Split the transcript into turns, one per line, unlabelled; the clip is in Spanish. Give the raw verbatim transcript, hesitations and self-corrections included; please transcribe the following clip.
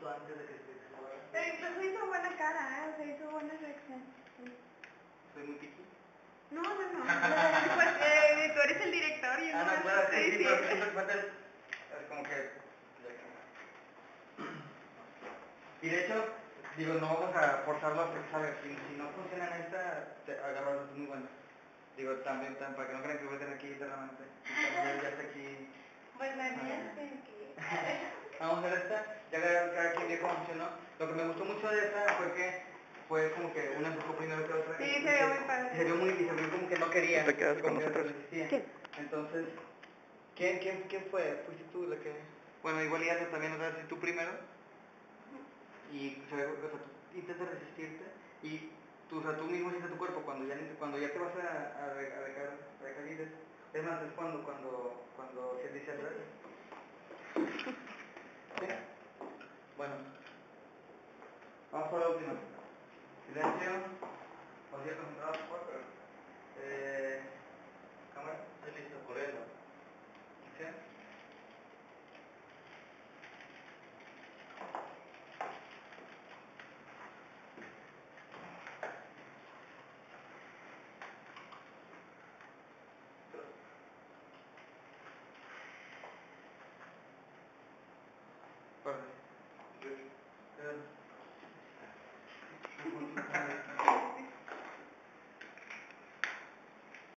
justo antes de que se explorara.
Pero incluso hizo buena cara, ¿eh? O sea, hizo buena reacción.
¿Soy muy piqui?
No, no, no. Pues eh, tú eres el director y
Ah, no, claro, sí, sí, pero siempre cuenta el... Es como que... Y de hecho, digo, no vamos a forzarlo hasta que salga. Si, si no funciona en esta, te agarro es muy bueno. Digo, también, también, para que no crean que voy a tener aquí eternamente. Ya, ya está aquí.
Pues la mía es que...
Vamos a ver esta, ya cada, cada quien vio cómo funcionó. Lo que me gustó mucho de esta fue que fue como que una empezó primero que otra.
Sí, se vio muy padre.
Se vio muy, y se vio como que no quería.
Te quedas con
como que
nosotros.
resistía.
¿Quién?
Entonces, ¿quién, quién, quién fue? ¿Fuiste tú la que...? Bueno, igual ya también, o sea, si tú primero. Y, o sea, o sea, tú intentas resistirte y tú, o sea, tú mismo sientes tu cuerpo cuando ya, cuando ya te vas a, a, a dejar, a dejar ir. Es más, es cuando, cuando, cuando se dice al revés. ¿Sí? Bueno, vamos por la última. Silencio.